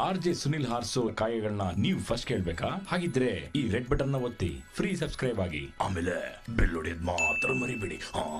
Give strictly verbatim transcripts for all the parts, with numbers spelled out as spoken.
R J Sunil ಹಾರ್ಸೋ ಕಾಯಗಳನ್ನ ನೀವು ಫಸ್ಟ್ ಕೇಳ್ಬೇಕಾ? ಹಾಗಿದ್ರೆ ಈ ರೆಡ್ ಬಟನ್ ನ ಒತ್ತಿ ಫ್ರೀ ಸಬ್ಸ್ಕ್ರೈಬ್ ಆಗಿ, ಆಮೇಲೆ ಬೆಲ್ ಹೊಡೆಯೋದ್ ಮಾತ್ರ ಮರಿಬೇಡಿ.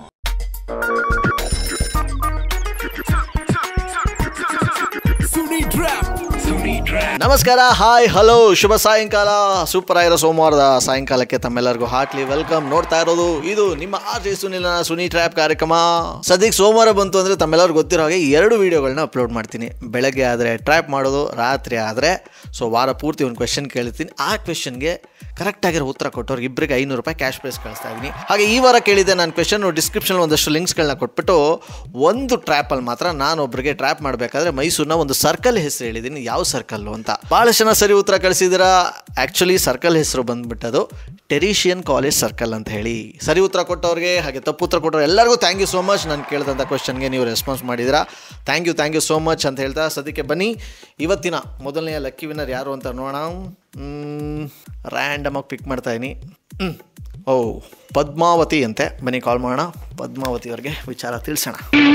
ನಮಸ್ಕಾರ, ಹಾಯ್, ಹಲೋ, ಶುಭ ಸಾಯಂಕಾಲ. ಸೂಪರ್ ಆಗಿರೋ ಸೋಮವಾರದ ಸಾಯಂಕಾಲಕ್ಕೆ ತಮ್ಮೆಲ್ಲರಿಗೂ ಹಾರ್ಟ್ಲಿ ವೆಲ್ಕಮ್. ನೋಡ್ತಾ ಇರೋದು ಇದು ನಿಮ್ಮ ಆರ್ ಜೆ ಸುನಿಲ್ನ ಸುನಿ ಟ್ರ್ಯಾಪ್ ಕಾರ್ಯಕ್ರಮ. ಸದ್ಯಕ್ಕೆ ಸೋಮವಾರ ಬಂತು ಅಂದರೆ ತಮ್ಮೆಲ್ಲರಿಗೂ ಗೊತ್ತಿರೋ ಹಾಗೆ ಎರಡು ವೀಡಿಯೋಗಳನ್ನ ಅಪ್ಲೋಡ್ ಮಾಡ್ತೀನಿ. ಬೆಳಗ್ಗೆ ಆದರೆ ಟ್ರ್ಯಾಪ್ ಮಾಡೋದು, ರಾತ್ರಿ ಆದರೆ ಸೊ ವಾರ ಪೂರ್ತಿ ಒಂದು ಕ್ವೆಶನ್ ಕೇಳ್ತೀನಿ. ಆ ಕ್ವೆಶನ್ಗೆ ಕರೆಕ್ಟಾಗಿರೋ ಉತ್ತರ ಕೊಟ್ಟವ್ರಿಗೆ ಇಬ್ಬರಿಗೆ ಐನೂರು ರೂಪಾಯಿ ಕ್ಯಾಶ್ ಪ್ರೈಸ್ ಕಳಿಸ್ತಾ ಇದ್ದೀನಿ. ಹಾಗೆ ಈ ವಾರ ಕೇಳಿದ್ದೆ ನಾನು ಕ್ವೆಶನ್, ಡಿಸ್ಕ್ರಿಪ್ಷನ್ ಒಂದಷ್ಟು ಲಿಂಕ್ಸ್ಗಳನ್ನ ಕೊಟ್ಬಿಟ್ಟು ಒಂದು ಟ್ರ್ಯಾಪಲ್ಲಿ ಮಾತ್ರ ನಾನು ಒಬ್ಬರಿಗೆ ಟ್ರ್ಯಾಪ್ ಮಾಡಬೇಕಾದ್ರೆ ಮೈಸೂರಿನ ಒಂದು ಸರ್ಕಲ್ ಹೆಸರು ಹೇಳಿದ್ದೀನಿ. ಯಾವ ಸರ್ಕಲ್ಲು ಅಂತ ಭಾಳ ಜನ ಸರಿ ಉತ್ತರ ಕಳಿಸಿದ್ದೀರಾ. ಆ್ಯಕ್ಚುಲಿ ಸರ್ಕಲ್ ಹೆಸರು ಬಂದ್ಬಿಟ್ಟದು ಟೆರಿಷಿಯನ್ ಕಾಲೇಜ್ ಸರ್ಕಲ್ ಅಂತ ಹೇಳಿ. ಸರಿ ಉತ್ತರ ಕೊಟ್ಟವ್ರಿಗೆ ಹಾಗೆ ತಪ್ಪು ಉತ್ತರ ಕೊಟ್ಟವ್ರು ಎಲ್ಲರಿಗೂ ಥ್ಯಾಂಕ್ ಯು ಸೋ ಮಚ್. ನಾನು ಕೇಳಿದಂಥ ಕ್ವೆಶನ್ಗೆ ನೀವು ರೆಸ್ಪಾನ್ಸ್ ಮಾಡಿದ್ದೀರಾ. Thank you thank you so much ಅಂತ ಹೇಳ್ತಾ ಸದ್ಯಕ್ಕೆ ಬನ್ನಿ ಇವತ್ತಿನ ಮೊದಲನೆಯ ಲಕ್ಕಿ ವಿನ್ನರ್ ಯಾರು ಅಂತ ನೋಡೋಣ. ರ್ಯಾಂಡಮ್ ಆಗಿ ಪಿಕ್ ಮಾಡ್ತಾ ಇದೀನಿ. ಹ್ಞೂ ಓ ಪದ್ಮಾವತಿ ಅಂತೆ. ಬನ್ನಿ ಕಾಲ್ ಮಾಡೋಣ, ಪದ್ಮಾವತಿ ಅವ್ರಿಗೆ ವಿಚಾರ ತಿಳಿಸೋಣ.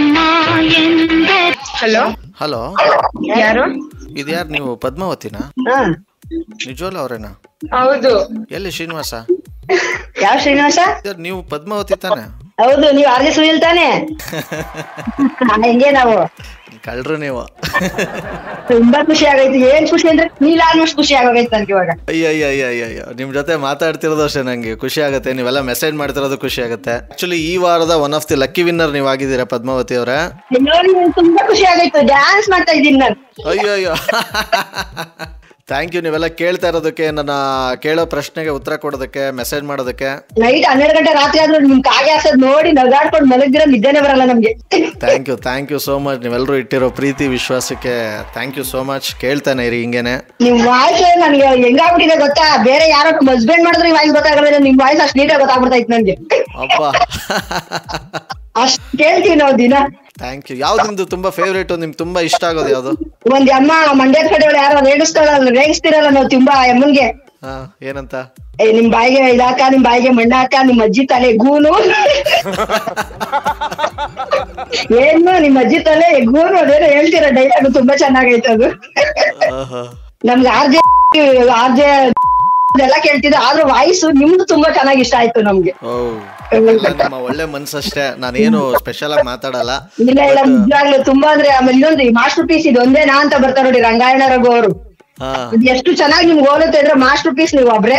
ಹಲೋ ಹಲೋ, ಯಾರು? ಇದ್ಯಾರು ನೀವು? ಪದ್ಮಾವತಿನಾ? ನಿಜವಲ್ಲ ಅವರೇನಾ? ಹೌದು. ಎಲ್ಲಿ ಶ್ರೀನಿವಾಸ? ಯಾವ ಶ್ರೀನಿವಾಸ? ನೀವು ಪದ್ಮಾವತಿ ತಾನೆ? ಹೌದು. ನೀವು ಆರ್ ಜೆ ಸುನಿಲ್ ತಾನೆ? ಹೆಂಗೆ ನಾವು ಕಳ್ರು ನೀವು. ತುಂಬಾ ಖುಷಿ ಆಗೈತಿ. ಏನ್ ಖುಷಿ ಅಂದ್ರೆ ನೀಲ್ ಆಲ್ಮೋಸ್ಟ್ ಖುಷಿ ಆಗೋಗೈತೆ ನನ್ಗೆ ಇವಾಗ. ಅಯ್ಯ ಅಯ್ಯ ಅಯ್ಯ ಅಯ್ಯ ಅಯ್ಯ ನಿಮ್ ಜೊತೆ ಮಾತಾಡ್ತಿರೋದು ಅಷ್ಟೇ ನಂಗೆ ಖುಷಿ ಆಗುತ್ತೆ. ನೀವೆಲ್ಲ ಮೆಸೇಜ್ ಮಾಡ್ತಿರೋದು ಖುಷಿ ಆಗುತ್ತೆ. ಆಕ್ಚುಲಿ ಈ ವಾರದ one of the lucky winner ನೀವು ಆಗಿದ್ದೀರಾ ಪದ್ಮಾವತಿ ಅವರೇ. ತುಂಬಾ ಖುಷಿ ಆಗೈತು. ಡ್ಯಾನ್ಸ್ ಮಾಡ್ತಾ ಇದ್ದೀನಿ ನಾನು. ಅಯ್ಯೋ ಅಯ್ಯೋ ಥ್ಯಾಂಕ್ ಯು. ನೀವೆಲ್ಲ ಕೇಳ್ತಾ ಇರೋದಕ್ಕೆ, ನನ್ನ ಕೇಳೋ ಪ್ರಶ್ನೆಗೆ ಉತ್ತರ ಕೊಡೋದಕ್ಕೆ, ಮೆಸೇಜ್ ಮಾಡೋದಕ್ಕೆ. ನೈಟ್ ಹನ್ನೆರಡು ಗಂಟೆ ರಾತ್ರಿ ಆದ್ರೂ ನಿಮ್ ಕಾಗೆ ಹಾಸೋದ್ ನೋಡಿ ನಗಾಡ್ಕೊಂಡು ಮಲಗಿರೋ ನಿದ್ದೆನೆ ಬರಲ್ಲ ನಮ್ಗೆ. Thank you thank you so much. ನೀವೆಲ್ಲರೂ ಇಟ್ಟಿರೋ ಪ್ರೀತಿ ವಿಶ್ವಾಸಕ್ಕೆ ಥ್ಯಾಂಕ್ ಯು ಸೋ ಮಚ್. ಕೇಳ್ತಾನೆ ಇರಿ ಹಿಂಗೇನೆ. ನಿಮ್ ವಾಯ್ಸ್ ನನಗೆ ಹೆಂಗಾಗ್ಬಿಟ್ಟಿದೆ ಗೊತ್ತಾ? ಬೇರೆ ಯಾರೋ ಹಸ್ಬೆಂಡ್ ಮಾಡಿದ್ರೆ ವಾಯ್ಸ್ ಗೊತ್ತಾಗಲ್ಲ, ನಿಮ್ ವಾಯ್ಸ್ ಅಷ್ಟು ನೀಟಾಗಿ ಗೊತ್ತಾಗ್ಬಿಡ್ತೈತೆ ನನ್ಗೆ. ಅಬ್ಬಾ ಅಷ್ಟ್ ಕೇಳ್ತೀವಿ ನಾವು ದಿನ. Thank you. ಯಾವ್ದು ನಿಮ್ದು ತುಂಬಾ ಫೇವ್ರೇಟ್, ನಿಮ್ಗೆ ತುಂಬಾ ಇಷ್ಟ ಆಗೋದು ಯಾವ್ದು? ಒಂದ್ ಅಮ್ಮ ಮಂಡ್ಯದ ಕಡೆ ಯಾರೋ ರೇಗಿಸ್ತಾರಲ್ಲ ರೇಗಿಸ್ತಿರಲ್ಲ ನಾವು ತುಂಬಾ ಅಮ್ಮನ್ಗೆ. ಹಾ ಏನಂತ? ಏ ನಿಮ್ ಬಾಯಿಗೆ ಇದಾಕ, ನಿಮ್ ಬಾಯಿಗೆ ಮಣ್ಣ ಹಾಕ, ನಿಮ್ ಅಜ್ಜಿ ತಲೆ ಗೂನು. ಏನು ನಿಮ್ ಅಜ್ಜಿ ತಲೆ ಗೂನು ಅದೇನೋ ಹೇಳ್ತೀರ ಡೈಲಾಗ್. ತುಂಬಾ ಚೆನ್ನಾಗೈತೆ ಅದು. ನಮ್ಗೆ ಆರ್ ಜೆ ಆರ್ ಜೆ ಎಲ್ಲ ಕೇಳ್ತಿದ್ದೆ, ಆದ್ರೂ ವಾಯ್ಸ್ ನಿಮ್ದು ತುಂಬಾ ಚೆನ್ನಾಗಿ ಇಷ್ಟ ಆಯ್ತು ನಮ್ಗೆ. ನಿಮ್ಮ ಒಳ್ಳೆ ಮನ್ಸಷ್ಟೇ, ನಾನೇನು ಸ್ಪೆಷಲ್ ಆಗಿ ಮಾತಾಡಲ್ಲ. ಇಲ್ಲ ಇಲ್ಲ ನಿಜವಾಗ್ಲು ತುಂಬಾ ಅಂದ್ರೆ. ಆಮೇಲೆ ಇನ್ನೊಂದು ಮಾಸ್ಟರ್ ಪೀಸ್ ಇದು ಒಂದೇನಾ ಅಂತ ಬರ್ತಾರೆ ನೋಡಿ ರಂಗಾಯಣ ರಘು ಅವರು. ಎಷ್ಟು ಚೆನ್ನಾಗಿ ನಿಮ್ಗೆ ಹೋಲುತ್ತೆ ಅಂದ್ರೆ ಮಾಸ್ಟರ್ ಪೀಸ್ ನೀವು ಒಬ್ರೆ.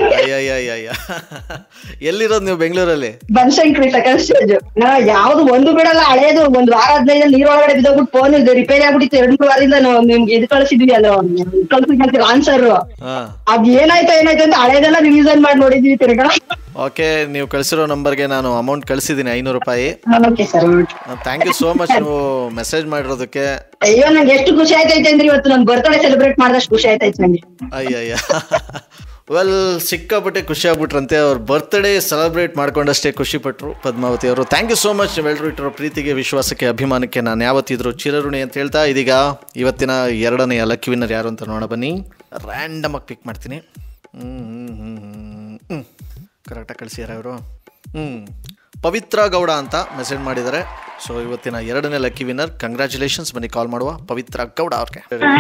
ಎಲ್ಲಿರೋದು ನೀವು? ಬೆಂಗಳೂರಲ್ಲಿ? Banashankari second stage. ನಾ ಯಾವ್ದು ಒಂದು ಬಿಡಲ್ಲ. ಹಳೇದು ಒಂದ್ ವಾರ ಹದಿನೈದು ನೀರೊಳಗಡೆ ಬಿದ್ದೋಗ್ಬಿಟ್ಟು ಫೋನ್ ರಿಪೇರಿ ಆಗ್ಬಿಟ್ಟಿತ್ತು. ಎರಡು ಮೂರು ವಾರದಿಂದ ನಾವು ನಿಮ್ಗೆ ಇದು ಕಳಿಸಿದ್ವಿ, ಅಲ್ಲ ಕಳ್ಸಿದ್ವಿ ಆನ್ಸರ್. ಅದ್ ಏನಾಯ್ತು ಏನಾಯ್ತು ಅಂತ ಹಳೇದೆಲ್ಲ ರಿವಿಷನ್ ಮಾಡಿ ನೋಡಿದ್ವಿ ತಿರ್ಗಾ. ಓಕೆ, ನೀವು ಕಳಿಸಿರೋ ನಂಬರ್ಗೆ ನಾನು ಅಮೌಂಟ್ ಕಳಿಸಿದ್ದೀನಿ, ಐನೂರು ರೂಪಾಯಿ. ಥ್ಯಾಂಕ್ ಯು ಸೋ ಮಚ್ ನೀವು ಮೆಸೇಜ್ ಮಾಡಿರೋದಕ್ಕೆ. ಅಯ್ಯೋ ನಂಗೆ ಎಷ್ಟು ಖುಷಿ ಆಯ್ತೈತೆ ಅಂದ್ರೆ ಇವತ್ತು ನನ್ ಬರ್ತ್ಡೇ ಸೆಲೆಬ್ರೇಟ್ ಮಾಡಿದಷ್ಟು ಖುಷಿ ಆಯ್ತೈತೆ ನಂಗೆ. ಅಯ್ಯಯ್ಯ ವೆಲ್, ಸಿಕ್ಕಾಪಟ್ಟೆ ಖುಷಿ ಆಗ್ಬಿಟ್ರಂತೆ. ಅವ್ರ ಬರ್ತ್ಡೇ ಸೆಲೆಬ್ರೇಟ್ ಮಾಡ್ಕೊಂಡಷ್ಟೇ ಖುಷಿ ಪಟ್ರು ಪದ್ಮಾವತಿ ಅವರು. Thank you so much. ನೀವೆಲ್ಲರೂ ಇಟ್ಟಿರೋ ಪ್ರೀತಿಗೆ, ವಿಶ್ವಾಸಕ್ಕೆ, ಅಭಿಮಾನಕ್ಕೆ ನಾನು ಯಾವತ್ತಿದ್ರು ಚಿರಋಣಿ ಅಂತ ಹೇಳ್ತಾ, ಇದೀಗ ಇವತ್ತಿನ ಎರಡನೆಯ ಲಕ್ಕಿ ವಿನ್ನರ್ ಯಾರು ಅಂತ ನೋಡ ಬನ್ನಿ. ರ್ಯಾಂಡಮ್ ಆಗಿ ಪಿಕ್ ಮಾಡ್ತೀನಿ. ಹ್ಞೂ ಹ್ಞೂ ಹ್ಞೂ ಹ್ಞೂ ಕರೆಕ್ಟಾಗಿ ಕಳಿಸಿದಾರೆ ಅವರು. ಹ್ಞೂ ಪವಿತ್ರ ಗೌಡ ಅಂತ ಮೆಸೇಜ್ ಮಾಡಿದ್ದಾರೆ. ಸೊ ಇವತ್ತಿನ ಎರಡನೇ ಲಕ್ಕಿ ವಿನ್ನರ್, ಕಂಗ್ರ್ಯಾಚುಲೇಷನ್ಸ್. ಬನ್ನಿ ಕಾಲ್ ಮಾಡುವ ಪವಿತ್ರ ಗೌಡ ಅವ್ರಿಗೆ.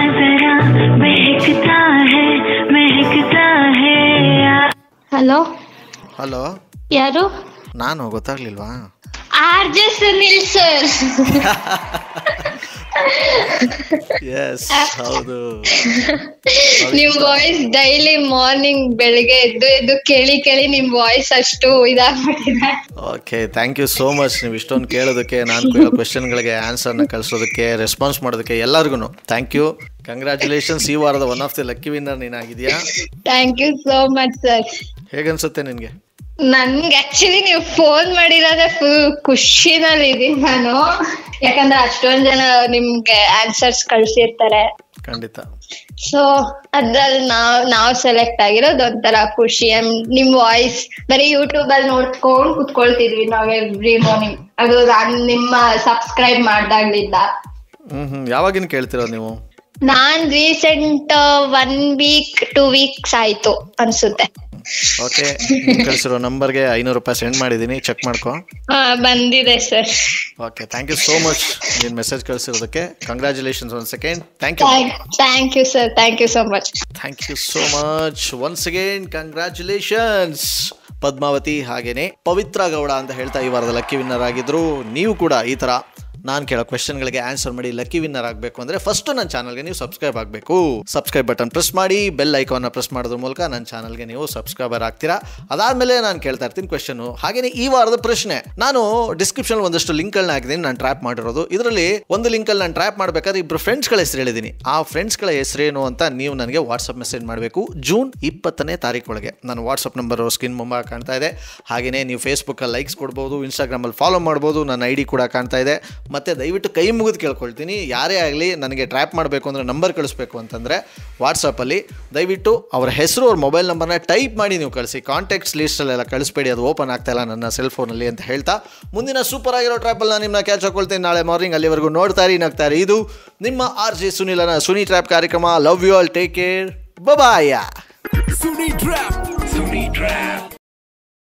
ಹಲೋ ಹಲೋ, ಯಾರು? ನಾನು ಗೊತ್ತಾಗ್ಲಿಲ್ವಾ? R J Sunil sir. Yes ಹೌದು. ನಿಮ್ ವಾಯ್ಸ್ ಡೈಲಿ ಮಾರ್ನಿಂಗ್ ಬೆಳಿಗ್ಗೆ ಎದ್ದು ಎದ್ದು ಕೇಳಿ ಕೇಳಿ ನಿಮ್ ವಾಯ್ಸ್ ಅಷ್ಟು ಇದಾಗ್ಬಿಟ್ಟಿದೆ. Okay, thank you so much. ನೀವು ಇಷ್ಟೊಂದು ಕೇಳೋದಕ್ಕೆ, ನಾನು ಕೇಳೋ ಕ್ವೆಶನ್ಗಳಿಗೆ ಆನ್ಸರ್ನ ಕಳಿಸೋದಕ್ಕೆ, ರೆಸ್ಪಾನ್ಸ್ ಮಾಡೋದಕ್ಕೆ ಎಲ್ಲರಿಗೂ ಥ್ಯಾಂಕ್ ಯು. ಕಂಗ್ರ್ಯಾಚುಲೇಷನ್ಸ್. ಈ ವಾರದ one of the lucky winner ನೀನಾಗಿದೆಯಾ. Thank you so much sir. ಹೇಗನ್ಸುತ್ತೆ ನಿನ್ಗೆ? ನನ್ಗೆ ಆಕ್ಚುಲಿ ನೀವು ಫೋನ್ ಮಾಡಿರೋದೇ ಫುಲ್ ಖುಷಿನಲ್ಲಿ ಇದೀನಿ ನಾನು. ಯಾಕಂದ್ರೆ ಅಷ್ಟೊಂದ್ ಜನ ನಿಮ್ಗೆ ಆನ್ಸರ್ಸ್ ಕಳ್ಸಿರ್ತಾರೆ. ಖಂಡಿತ. ಸೊ ಅದ್ರಲ್ಲಿ ನಾವ್ ನಾವ್ ಸೆಲೆಕ್ಟ್ ಆಗಿರೋದು ಒಂಥರ ಖುಷಿ. ನಿಮ್ ವಾಯ್ಸ್ ಬರೀ ಯೂಟ್ಯೂಬ್ ಅಲ್ಲಿ ನೋಡ್ಕೊಂಡ್ ಕುತ್ಕೊಳ್ತಿದ್ವಿ ನಾವ್ ಎವ್ರಿ ಮಾರ್ನಿಂಗ್. ಅದು ನಾನ್ ನಿಮ್ಮ ಸಬ್ಸ್ಕ್ರೈಬ್ ಮಾಡ್ದಾಗ್ಲಿಂದ. ಹ್ಮ್ ಹ್ಮ್ ಯಾವಾಗಿನ ಕೇಳ್ತಿರೋದು ನೀವು? ನಾನ್ recent one week two weeks ಆಯ್ತು ಅನ್ಸುತ್ತೆ. ಓಕೆ, ಕಳಿಸಿರೋ ನಂಬರ್ಗೆ ಐನೂರು ರೂಪಾಯಿ ಸೆಂಡ್ ಮಾಡಿದ್ದೀನಿ, ಚೆಕ್ ಮಾಡ್ಕೊ. ಬಂದಿದೆ sir. Okay, thank you so much ನೀನು ಮೆಸೇಜ್ ಕಳಿಸಿರೋದಕ್ಕೆ. Congratulations once again. Thank you thank you sir, thank you so much. Thank you so much once again. Congratulations Padmavathi ಹಾಗೇನೆ ಪವಿತ್ರ ಗೌಡ ಅಂತ ಹೇಳ್ತಾ ಈ ವಾರದ ಲಕ್ಕಿ ವಿನ್ನರ್ ಆಗಿದ್ರು. ನೀವು ಕೂಡ ಈ ಥರ ನಾನು ಕೇಳೋ ಕ್ವೆಶನ್ಗಳಿಗೆ ಆನ್ಸರ್ ಮಾಡಿ ಲಕ್ಕಿ ವಿನ್ನರ್ ಆಗಬೇಕು ಅಂದರೆ ಫಸ್ಟ್ ನನ್ನ ಚಾನಲ್ಗೆ ನೀವು ಸಬ್ಸ್ಕ್ರೈಬ್ ಆಗಬೇಕು. ಸಬ್ಸ್ಕ್ರೈಬ್ ಬಟನ್ ಪ್ರೆಸ್ ಮಾಡಿ, ಬೆಲ್ ಐಕಾನ್ನ ಪ್ರೆಸ್ ಮಾಡೋದ್ರ ಮೂಲಕ ನನ್ನ ಚಾನಲ್ಗೆ ನೀವು ಸಬ್ಸ್ಕ್ರೈಬರ್ ಆಗ್ತೀರಾ. ಅದಾದಮೇಲೆ ನಾನು ಕೇಳ್ತಾ ಇರ್ತೀನಿ ಕ್ವೆಶನು. ಹಾಗೆಯೇ ಈ ವಾರದ ಪ್ರಶ್ನೆ, ನಾನು ಡಿಸ್ಕ್ರಿಪ್ಷನ್ ಒಂದಷ್ಟು ಲಿಂಕ್ಗಳನ್ನ ಹಾಕಿದ್ದೀನಿ, ನಾನು ಟ್ರ್ಯಾಪ್ ಮಾಡಿರೋದು. ಇದರಲ್ಲಿ ಒಂದು ಲಿಂಕಲ್ಲಿ ನಾನು ಟ್ರ್ಯಾಪ್ ಮಾಡಬೇಕಾದ್ರೆ ಇಬ್ಬರು ಫ್ರೆಂಡ್ಸ್ಗಳ ಹೆಸರು ಹೇಳಿದ್ದೀನಿ. ಆ ಫ್ರೆಂಡ್ಸ್ಗಳ ಹೆಸರೇನು ಅಂತ ನೀವು ನನಗೆ ವಾಟ್ಸಪ್ ಮೆಸೇಜ್ ಮಾಡಬೇಕು ಜೂನ್ ಇಪ್ಪತ್ತನೇ ತಾರೀಕೊಳಗೆ. ನಾನು ವಾಟ್ಸಪ್ ನಂಬರು ಸ್ಕ್ರೀನ್ ಮುಂಭಾಗ ಕಾಣ್ತಾ ಇದೆ. ಹಾಗೆಯೇ ನೀವು ಫೇಸ್ಬುಕ್ಕಲ್ಲಿ ಲೈಕ್ಸ್ ಕೊಡ್ಬೋದು, ಇನ್ಸ್ಟಾಗ್ರಾಮಲ್ಲಿ ಫಾಲೋ ಮಾಡ್ಬೋದು, ನನ್ನ ಐ ಡಿ ಕೂಡ ಕಾಣ್ತಾ ಇದೆ. ಮತ್ತು ದಯವಿಟ್ಟು ಕೈ ಮುಗಿದು ಕೇಳ್ಕೊಳ್ತೀನಿ, ಯಾರೇ ಆಗಲಿ ನನಗೆ ಟ್ರ್ಯಾಪ್ ಮಾಡಬೇಕು ಅಂದರೆ ನಂಬರ್ ಕಳಿಸ್ಬೇಕು ಅಂತಂದರೆ ವಾಟ್ಸಪ್ಪಲ್ಲಿ ದಯವಿಟ್ಟು ಅವರ ಹೆಸರು, ಅವ್ರ ಮೊಬೈಲ್ ನಂಬರ್ನ ಟೈಪ್ ಮಾಡಿ ನೀವು ಕಳಿಸಿ. ಕಾಂಟ್ಯಾಕ್ಟ್ಸ್ ಲೀಸ್ಟಲ್ಲೆಲ್ಲ ಕಳಿಸ್ಬೇಡಿ, ಅದು ಓಪನ್ ಆಗ್ತಾಯಿಲ್ಲ ನನ್ನ ಸೆಲ್ ಫೋನಲ್ಲಿ ಅಂತ ಹೇಳ್ತಾ ಮುಂದಿನ ಸೂಪರ್ ಆಗಿರೋ ಟ್ರ್ಯಾಪಲ್ಲಿ ನಾನು ನಿಮ್ಮನ್ನ ಕ್ಯಾಚ್ ಹಾಕೊಳ್ತೀನಿ ನಾಳೆ ಮಾರ್ನಿಂಗ್. ಅಲ್ಲಿವರೆಗೂ ನೋಡ್ತಾರೆ ನಗ್ತಾರೆ. ಇದು ನಿಮ್ಮ ಆರ್ ಜೆ ಸುನಿಲನ ಸುನಿ ಟ್ರ್ಯಾಪ್ ಕಾರ್ಯಕ್ರಮ. Love you all, take care, bye. Suni trap, Suni trap.